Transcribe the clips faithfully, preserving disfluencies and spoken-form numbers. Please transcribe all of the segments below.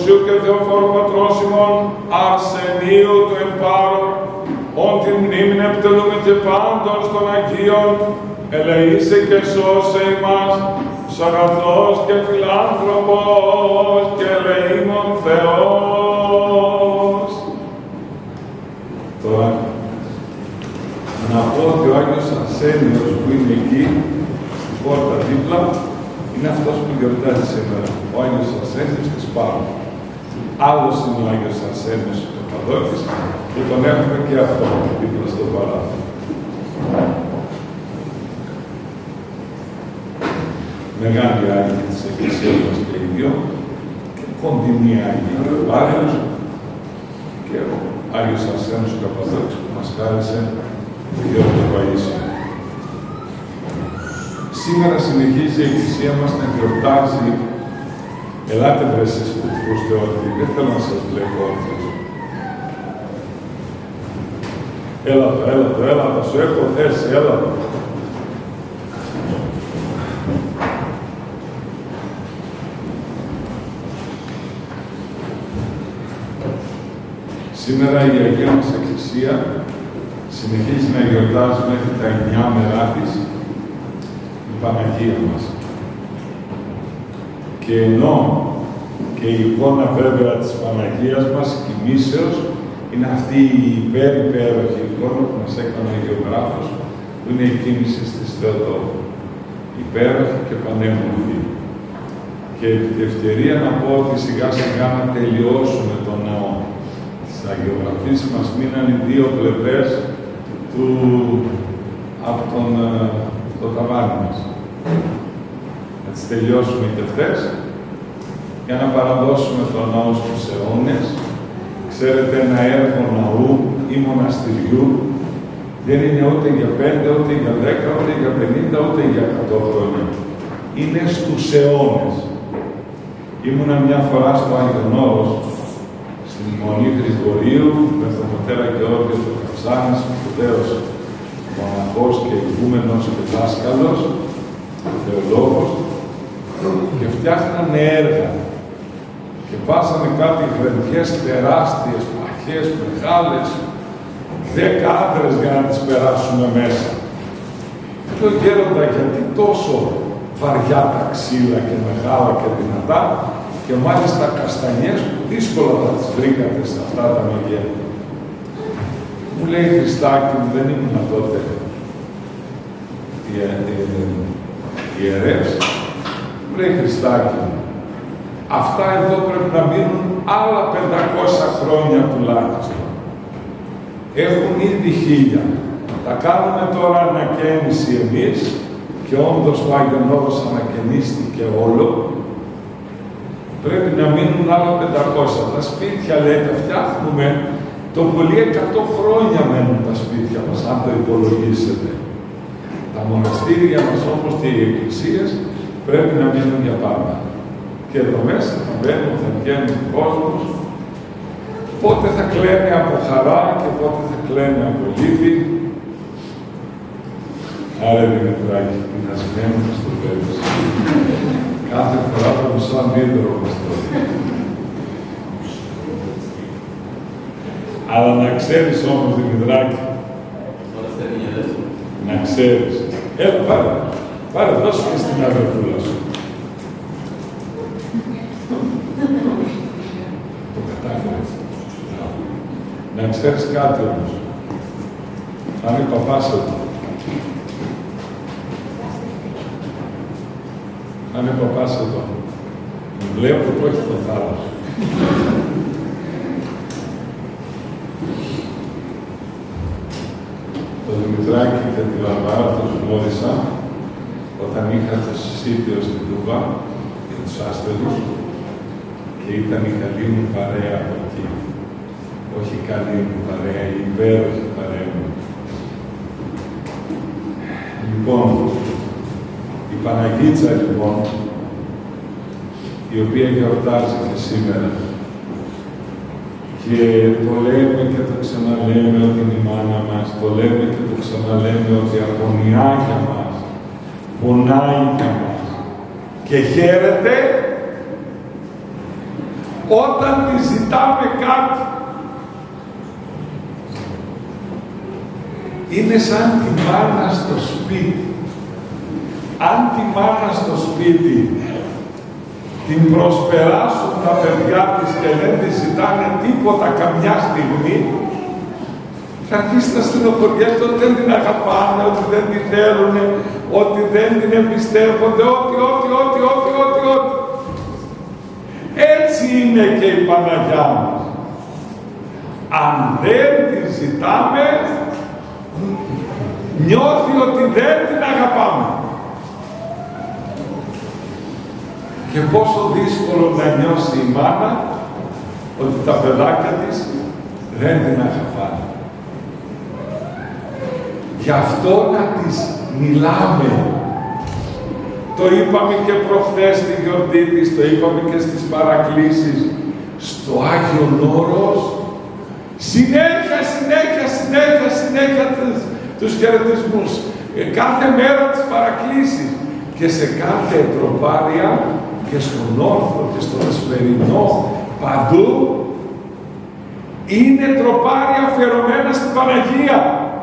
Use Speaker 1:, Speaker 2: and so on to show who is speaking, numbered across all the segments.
Speaker 1: πλούσιου και θεοφόρου πατρός ημών, Αρσενίου του εμπάρου, όν την μνήμην επιτελούμε και πάντων στον Αγίων, ελεήσε και σώσε ημάς, ως αγαθός και φιλάνθρωπος και ελεήμων Θεός. Τώρα, να πω ότι ο Άγιος Αρσένιος που είναι εκεί, στην πόρτα δίπλα, είναι αυτός που γιορτάζει σήμερα. Ο Άγιος Αρσένιος της Σπάρου. Άλλος είναι ο Άγιος Αρσένιος του Καπαδόκης και τον έχουμε και αυτό δίπλα στο παράθυρο. Μεγάλη Άγιοι της Εκκλησίας μας και οι δυο, και κοντινή Άγιοι, ο Άγιος και ο Άγιος Αρσένιος του Καπαδόκης που μας χάρισε το Γιο του Παΐσιου. Σήμερα συνεχίζει η Εκκλησία μας να γιορτάζει. Ελάτε βρε εσείς που ακούστε ότι δεν θέλω να σας βλέπω όρθιος. Έλα το, έλα το, έλα το, σου έχω θέση, έλα το. Σήμερα η Αγία μας Εκκλησία συνεχίζει να γιορτάζει μέχρι τα εννιά μερά της η Παναγία μας. Και ενώ και η εικόνα βέβαια της Παναγίας μας, κοιμήσεως, είναι αυτή η υπέρ-υπέροχη εικόνα που μας έκανε ο γεωγράφος, που είναι η κοίμηση της Θεοτόκου. Υπέροχη και πανέμορφη. Και επί τη ευκαιρία να πω ότι σιγά σιγά να τελειώσουμε τον ναό. Στις αγιογραφίες μας μείναν οι δύο πλευρές του, από τον, το ταβάνι μας. Να τις τελειώσουμε και αυτές, για να παραδώσουμε τον ναό στους αιώνες. Ξέρετε, ένα έργο ναού ή μοναστηριού δεν είναι ούτε για πέντε, ούτε για δέκα, ούτε για πενήντα, ούτε για εκατό χρόνια. Είναι στους αιώνες. Ήμουνα μια φορά στο Άγιον Όρος, στην Μονή Γρηγορίου, με τον πατέρα Γεώργιο του Καψάνης, σπουδαίος μοναχός και ηγούμενος και δάσκαλος, θεολόγος, και φτιάχνανε έργα. Και βάζανε κάτι γρεντιές τεράστιες, παχές, μεγάλες, δέκα άντρες για να τις περάσουμε μέσα. Και λέω, γέροντα, γιατί τόσο βαριά τα ξύλα και μεγάλα και δυνατά, και μάλιστα καστανιές που δύσκολα θα τις βρήκατε σε αυτά τα μεγέθη. Μου λέει, Χριστάκη μου, δεν ήμουν τότε ιερεύς. Μου λέει, Χριστάκη μου, αυτά εδώ πρέπει να μείνουν άλλα πεντακόσια χρόνια τουλάχιστον. Έχουν ήδη χίλια. Τα κάνουμε τώρα ανακαίνιση εμείς, και όντως το Άγιον Όρος ανακαινίστηκε όλο. Πρέπει να μείνουν άλλα πεντακόσια. Τα σπίτια, λέει, τα φτιάχνουμε, το πολύ εκατό χρόνια μένουν τα σπίτια μας, αν το υπολογίσετε. Τα μοναστήρια μας, όπως και οι εκκλησίες, πρέπει να μείνουν για πάντα. Και εδώ μέσα θα μπαίνουν, θα βγαίνουν ο κόσμος. Πότε θα κλαίνει από χαρά και πότε θα κλαίνει από λύπη. Άρα, Δημητράκη, πεινασμένοι στο τέλος. Κάθε φορά το μισό αντίδωρο μας τρώει. Αλλά να ξέρεις όμως, Δημητράκη, να ξέρεις. Έλα, πάρε. Πάρε, δώσου και στην αδερφούλα σου. Το κατάφερες. Να ξέρεις κάτι όμως. Θα είναι παπάς εδώ. Θα είναι παπάς εδώ. Βλέπω που έχει το θάρρος. Το Δημητράκη και τη Βαρβάρα τους γνώρισα όταν είχα το συσίτιο στην Τούβα για τους άσπεδους και ήταν η καλή μου παρέα από εκεί. Όχι η καλή μου παρέα, η υπέροχη παρέα μου. Λοιπόν, η Παναγίτσα, λοιπόν, η οποία γιορτάζει και σήμερα, και το λέμε και το ξαναλέμε ότι είναι η μάνα μας, το λέμε και το ξαναλέμε ότι αγωνιά για μας, πονάει για μας και χαίρεται όταν τη ζητάμε κάτι. Είναι σαν τη μάνα στο σπίτι. Αν τη μάνα στο σπίτι την προσπεράσουν τα παιδιά της και δεν τη ζητάνε τίποτα καμιά στιγμή, θα αρχίσει να στενοχωριέται ότι δεν την αγαπάνε, ότι δεν την θέλουν, ότι δεν την εμπιστεύονται, ότι, ότι, ότι, ότι, ότι, ότι. Έτσι είναι και η Παναγιά μας. Αν δεν την ζητάμε, νιώθει ότι δεν την αγαπάμε. Και πόσο δύσκολο να νιώσει η μάνα ότι τα παιδάκια της δεν την αγαπάνε. Γι' αυτό να τις μιλάμε. Το είπαμε και προχθές στη γιορτή της, το είπαμε και στις παρακλήσεις. Στο Άγιον Όρος, συνέχεια, συνέχεια, συνέχεια, συνέχεια τους, τους χαιρετισμούς. Ε, κάθε μέρα τις παρακλήσεις. Και σε κάθε τροπάρια και στον όρθρο και στον εσπερινό, παντού, είναι τροπάρια αφιερωμένα στην Παναγία.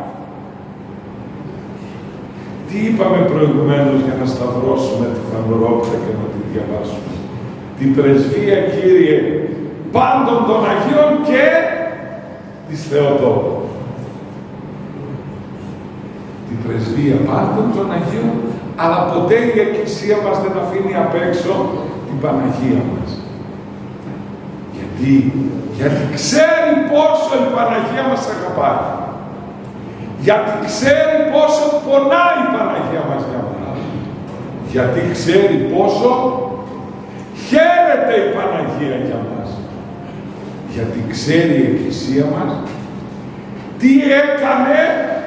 Speaker 1: Τι είπαμε προηγουμένως για να σταυρώσουμε τη φανουρόπιτα και να τη διαβάσουμε? Την πρεσβεία, Κύριε, πάντων των Αγίων και της Θεοτόκου. Την πρεσβεία πάντων των Αγίων, αλλά ποτέ η Εκκλησία μας δεν αφήνει απ' έξω την Παναγία μας. Γιατί, γιατί ξέρει πόσο η Παναγία μας αγαπάει. Γιατί ξέρει πόσο πονάει η Παναγία μας για μας. Γιατί ξέρει πόσο χαίρεται η Παναγία για μας. Γιατί ξέρει η Εκκλησία μας τι έκανε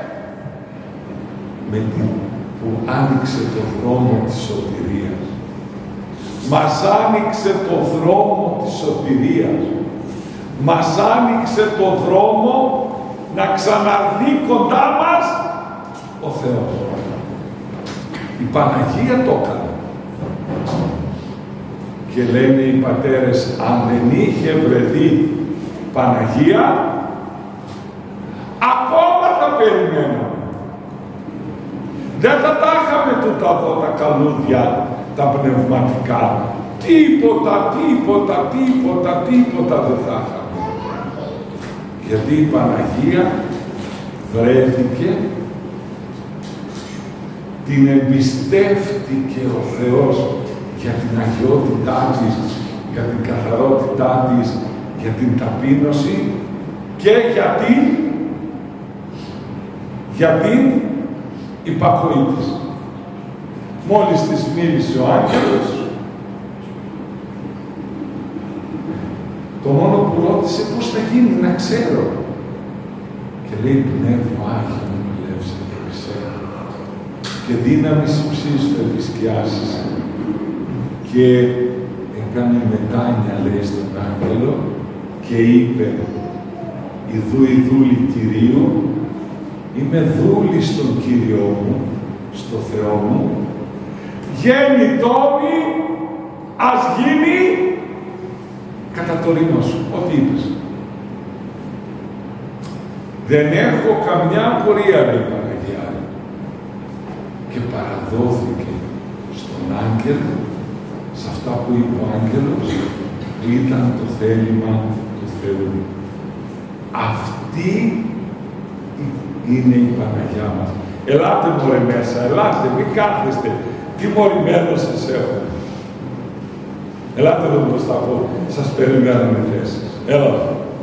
Speaker 1: με την που άνοιξε το δρόμο της σωτηρίας. Μας άνοιξε το δρόμο της σωτηρίας. Μας άνοιξε το δρόμο να ξαναρθεί κοντά μας ο Θεός. Η Παναγία το έκανε. Και λένε οι πατέρες, αν δεν είχε βρεθεί Παναγία, ακόμα θα περιμέναμε. Δεν θα τα είχαμε τούτα εδώ τα καλούδια, τα πνευματικά. Τίποτα, τίποτα, τίποτα, τίποτα δεν θα είχαμε. Γιατί η Παναγία βρέθηκε, την εμπιστεύτηκε ο Θεός για την αγιότητά της, για την καθαρότητά της, για την ταπείνωση και γιατί, για την υπακοή της. Μόλις της μίλησε ο άγγελος, το μόνο που ρώτησε πώς θα γίνει, να ξέρω. Και λέει, Πνεύμα Άγιο να με λεύσει και ξέρω. Και δύναμη υψίστου επισκιάσεις. Και έκανε μετάνια, λέει, στον άγγελο και είπε, «Ιδού η δούλη Κυρίου, είμαι δούλη στον Κύριό μου, στο Θεό μου, γέννητό μη, ας γίνει κατά το ρήμα σου», ό,τι είπες. Δεν έχω καμιά πορεία, λέει η Παναγία. Και παραδόθηκε στον άγγελο, σε αυτά που είπε ο άγγελος, που ήταν το θέλημα του Θεού. Αυτή είναι η Παναγιά μας. Ελάτε μωρέ μέσα, ελάτε, μην κάθεστε. Τι μωρημένος σας έχω. Ελάτε εδώ μπροστά από, σας περιμένουμε θέσεις. Έλα.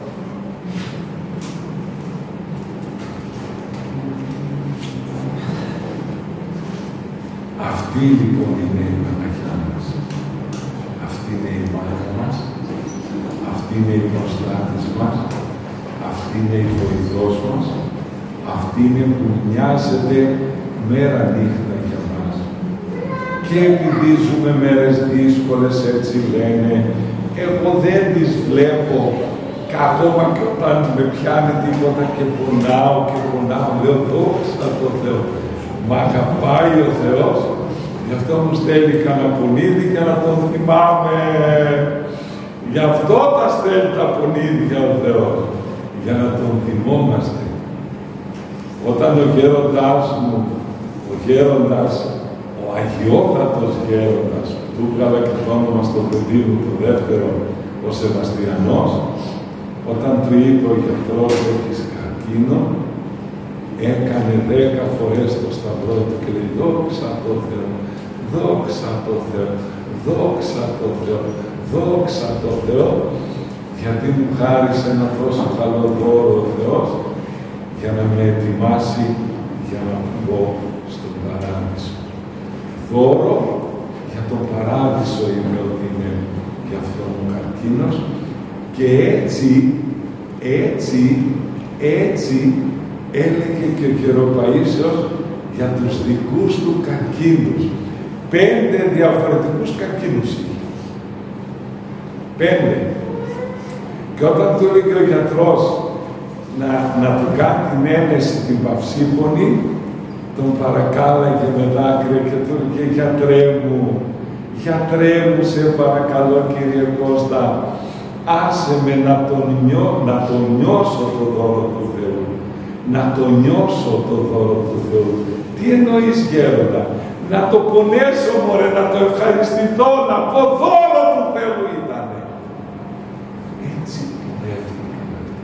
Speaker 1: Αυτή λοιπόν είναι η Παναγιά μας. Αυτή είναι η μάνα μας. Αυτή είναι η προστάτης μας. Αυτή είναι η βοηθός μας. Αυτή είναι που νοιάζεται μέρα νύχτα για μας. Και επειδή ζούμε μέρες δύσκολες, έτσι λένε, εγώ δεν τις βλέπω, ακόμα και όταν με πιάνει τίποτα και πονάω και πονάω, λέω δόξα τω Θεώ. Μ' αγαπάει ο Θεός, γι' αυτό μου στέλνει κανένα πονίδι για να τον θυμάμαι. Γι' αυτό τα στέλνει τα πονίδια ο Θεός, για να τον θυμόμαστε. Όταν ο γέροντάς μου, ο γέροντας, ο αγιότατος γέροντας, του έβγαλα και το όνομα στο παιδί μου, το δεύτερο, ο Σεβαστιανός, όταν του είπε ο γιατρός έχεις καρκίνο, έκανε δέκα φορές το σταυρό του και λέει δόξα τω Θεώ, δόξα τω Θεώ, δόξα τω Θεώ, δόξα τω Θεώ, γιατί μου χάρισε ένα τόσο καλό δώρο ο Θεός, για να με ετοιμάσει για να μπω στον παράδεισο. Δώρο για τον παράδεισο είναι ότι είναι γι' αυτόν ο καρκίνος και έτσι, έτσι, έτσι έλεγε και ο Γεροπαΐσιος για τους δικούς του καρκίνους. Πέντε διαφορετικούς καρκίνους είχε. Πέντε. Και όταν του έλεγε ο γιατρός να, να του κάνει την ένεση την παυσίπονη, τον παρακάλαγε με δάκρυα και του έλεγε γιατρέ μου, γιατρέ μου σε παρακαλώ Κύριε Κώστα, άσε με να τον, νιώ, να τον νιώσω το δώρο του Θεού. Να το νιώσω το δώρο του Θεού. Τι εννοείς γέροντα? Να το πονέσω μωρέ, να το ευχαριστηθώ, να πω δώρο του Θεού ήτανε. Έτσι πορεύτηκαν.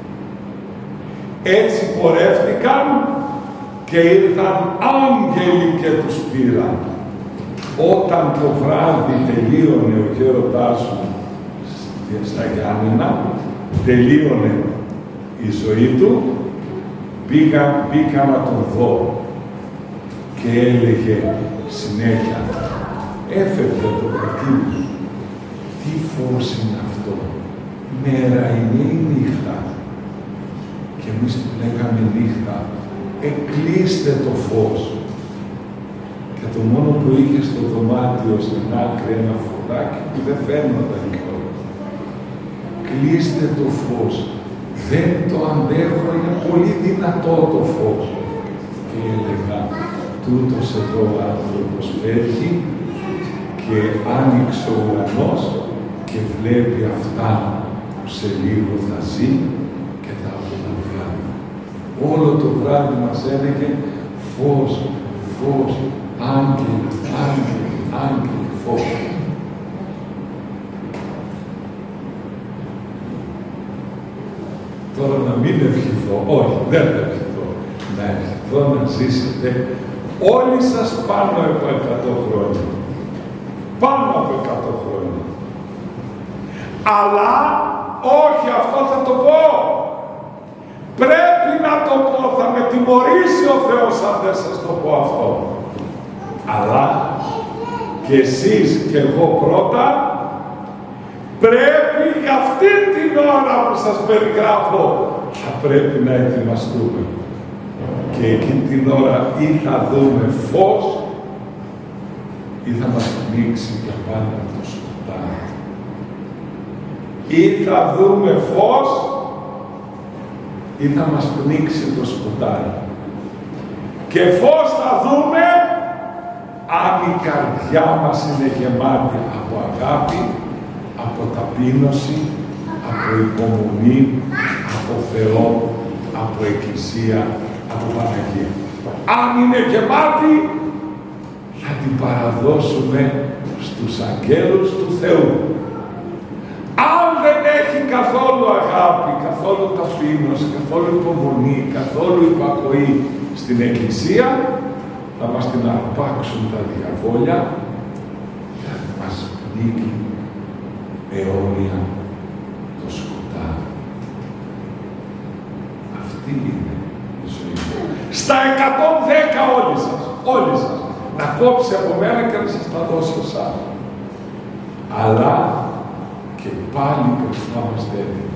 Speaker 1: Έτσι πορεύτηκαν και ήρθαν άγγελοι και τους πήραν. Όταν το βράδυ τελείωνε ο γέροντάς μου στα Γιάννενα, τελείωνε η ζωή του, Μπήκα, μπήκα να τον δω και έλεγε συνέχεια, έφευγε το καρκίνο. Τι φως είναι αυτό, μέρα είναι η νύχτα. Και εμείς του λέγαμε νύχτα, εκλείστε το φως. Και το μόνο που είχε στο δωμάτιο στην άκρη ένα φωτάκι που δεν φαίνονταν κιόλας. Κλείστε το φως. Δεν το αντέχω, είναι πολύ δυνατό το φως. Και έλεγα, τούτος εδώ ο άνθρωπος φεύγει και άνοιξε ο ουρανός και βλέπει αυτά που σε λίγο θα ζει και θα απολαμβάνει. Όλο το βράδυ μας έλεγε φως, φως, άγγελοι, άγγελοι, άγγελοι, φως. Τώρα να μην ευχηθώ, όχι, δεν θα ευχηθώ, να ευχηθώ να ζήσετε όλοι σας πάνω από εκατό χρόνια. Πάνω από εκατό χρόνια. Αλλά, όχι, αυτό θα το πω. Πρέπει να το πω, θα με τιμωρήσει ο Θεός αν δεν σας το πω αυτό. Αλλά, και εσείς και εγώ πρώτα, πρέπει για αυτή την ώρα που σας περιγράφω, θα πρέπει να ετοιμαστούμε. Και εκείνη την ώρα ή θα δούμε φως, ή θα μας πνίξει για πάντα το σκοτάδι. Ή θα δούμε φως, ή θα μας πνίξει το σκοτάδι. Και φως θα δούμε, αν η καρδιά μας είναι γεμάτη από αγάπη, από ταπείνωση, από υπομονή, από Θεό, από Εκκλησία, από Παναγία. Αν είναι γεμάτη, θα την παραδώσουμε στους αγγέλους του Θεού. Αν δεν έχει καθόλου αγάπη, καθόλου ταπείνωση, καθόλου υπομονή, καθόλου υπακοή στην Εκκλησία, θα μας την αρπάξουν τα διαβόλια και θα μας πνίγει αιώνια το σκοτάδι. Αυτή είναι η ζωή. Στα εκατόν δέκα όλοι σας, όλοι σας, να κόψει από μένα και να σας τα δώσει εσάς. Αλλά και πάλι προφάμαστε έτοιμοι.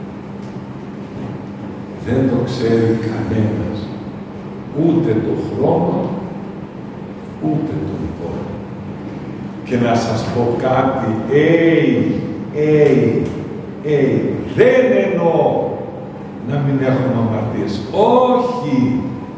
Speaker 1: Δεν το ξέρει κανένας. Ούτε το χρόνο, ούτε τον πόνο. Και να σας πω κάτι, έι, έι, έι, δεν εννοώ να μην έχουμε αμαρτίες. Όχι!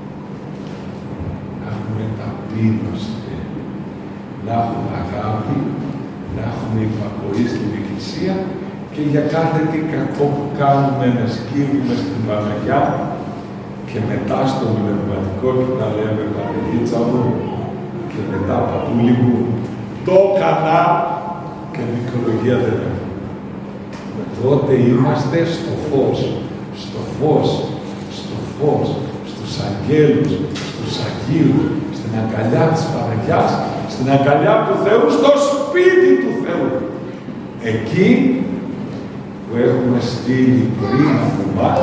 Speaker 1: Να έχουμε ταπείνωση, να έχουμε αγάπη, να έχουμε υπακοή στην Εκκλησία και για κάθε τι κακό που κάνουμε να σκύβουμε στην Παναγιά και μετά στο πνευματικό και να λέμε Παναγίτσα μου και μετά παππούλη μου το έκανα και δικαιολογία δεν έχουμε. Τότε είμαστε στο φως, στο φως, στο φως, στους αγγέλους, στους αγγείλους, στην αγκαλιά της Παναγιάς, στην αγκαλιά του Θεού, στο σπίτι του Θεού. Εκεί που έχουμε στείλει πριν από εμάς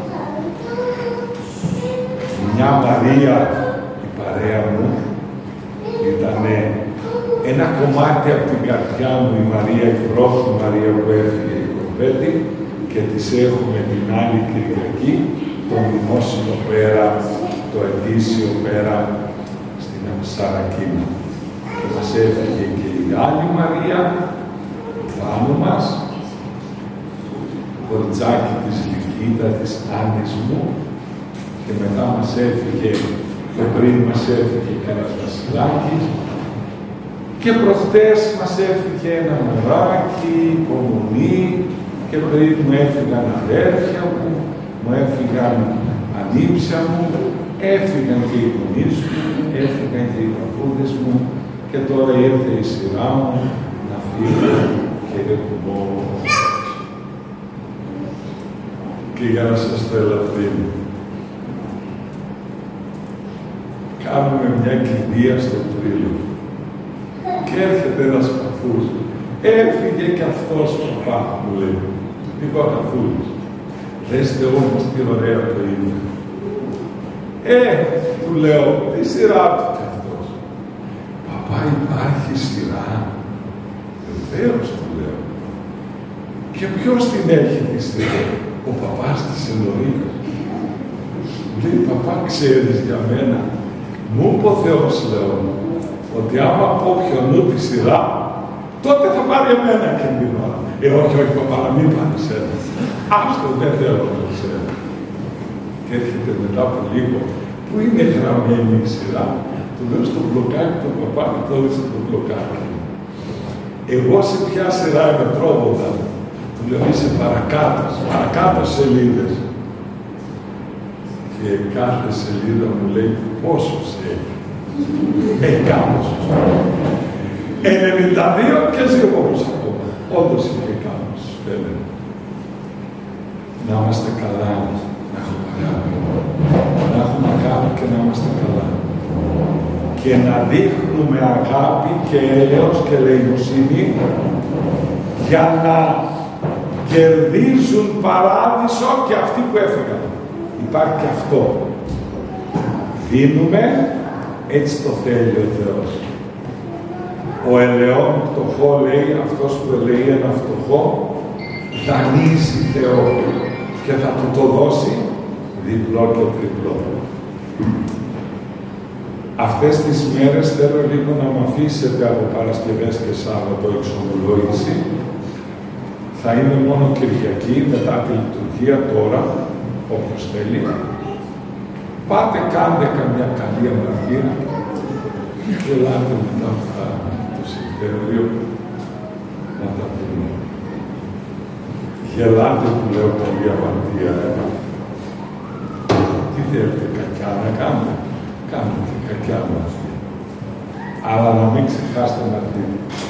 Speaker 1: μια Μαρία, η παρέα μου, ήταν ένα κομμάτι από την καρδιά μου, η Μαρία, η πρώτη Μαρία που έφυγε η κοπέτη, και της έχουμε την άλλη Κυριακή, το μνημόσυνο πέρα, το ετήσιο πέρα στην Σαρακίνα. Και μας έφυγε και η άλλη Μαρία πάνω μας, κοριτσάκι της Λυκίδα, της Άννης μου, και μετά μας έφυγε, και πριν μας έφυγε και ένας βασιλάκης, και προχτές μας έφυγε ένα μωράκι, υπομονή, και πριν μου έφυγαν αδέρφια μου, μου έφυγαν ανήψια μου, έφυγαν και οι γονείς μου, έφυγαν και οι παππούδες μου, και τώρα ήρθε η σειρά μου να φύγω και εγώ. Και για να σας το ελαφρύνω, κάνουμε μια κηδεία στο Τρίλο και έρχεται ένας παππούς. Έφυγε κι αυτός παπά, μου λέει. Είπα καθούλης. Δέστε όμως τι ωραία το είναι. Ε, του λέω, τι σειρά του κι αυτός. Παπά, υπάρχει σειρά. Βεβαίως, του λέω. Και ποιος την έχει τη σειρά. Ο παπάς της εννοείται. Μου λέει, παπά, ξέρεις για μένα. Μου είπε ο Θεός, λέω, ότι άμα πω ποιονού τη σειρά, τότε θα πάρει εμένα εκείνη την ώρα. Ε, όχι, όχι, παπά, να μην πάρει σένα. Άστο, δεν θέλω να το ξέρω. Και έρχεται μετά από λίγο, που είναι γραμμένη η σειρά, του λέω στο μπλοκάκι του παπά, και το έδωσε το μπλοκάκι. Εγώ σε ποια σειρά είμαι, τρόμοντα. Του λέω, είσαι παρακάτω, παρακάτω σελίδες. Και κάθε σελίδα μου λέει πόσο σε έχει. Ε, κάπως. ενενήντα δύο και ζυγός ακόμα. Όντως είχε κάπως, φαίνεται. Να είμαστε καλά, να έχουμε αγάπη. Να έχουμε αγάπη και να είμαστε καλά. Και να δείχνουμε αγάπη και έλεος και ελεημοσύνη για να κερδίζουν παράδεισο και αυτοί που έφυγαν. Υπάρχει και αυτό. Δίνουμε, έτσι το θέλει ο Θεός. Ο ελαιόν φτωχό, λέει, αυτός που ελεεί ένα φτωχό, δανείζει Θεό και θα του το δώσει διπλό και τριπλό. Αυτές τις μέρες θέλω λίγο να μ' αφήσετε από Παρασκευές και Σάββατο εξομολόγηση. Θα είναι μόνο Κυριακή, μετά τη λειτουργία τώρα, όποιος θέλει. Πάτε, κάντε καμιά καλή αμαρτία και ελάτε μετά αυτά το Σεπτέμβριο να τα πούμε. Γελάτε που λέω καλή αμαρτία, ε. Τι θέλετε, κακιά να κάνετε. Κάντε και κακιά αμαρτία. Αλλά να μην ξεχάσετε αμαρτία.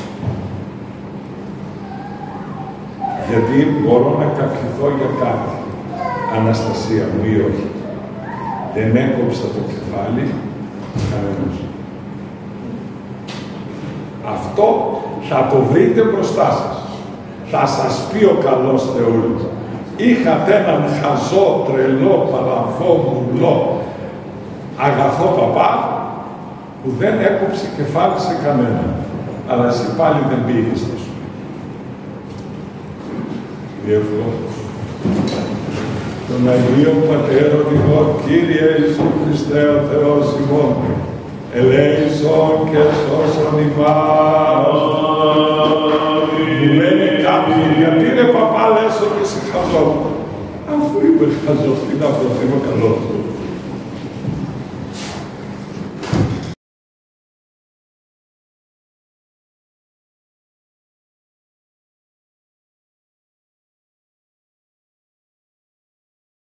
Speaker 1: Γιατί μπορώ να καυχηθώ για κάτι. Αναστασία μου ή όχι. Δεν έκοψα το κεφάλι κανένας. Αυτό θα το βρείτε μπροστά σας. Θα σας πει ο καλός Θεός. Είχατε έναν χαζό, τρελό, παλαβό, μουλό, αγαθό παπά που δεν έκοψε κεφάλι σε κανέναν. Αλλά εσύ πάλι δεν πήγες στο σπίτι. Διεύχω. Τον Αγίο Πατέρα Δικό, Κύριε Ιησού Χριστέ ο Θεός ημών, ελέησον και σώσον ημάς. Μου λένε κάποιοι, γιατί ρε παπά λες ότι είσαι χαζό. Αφού είμαι χαζός, τι να πω, είμαι καλός.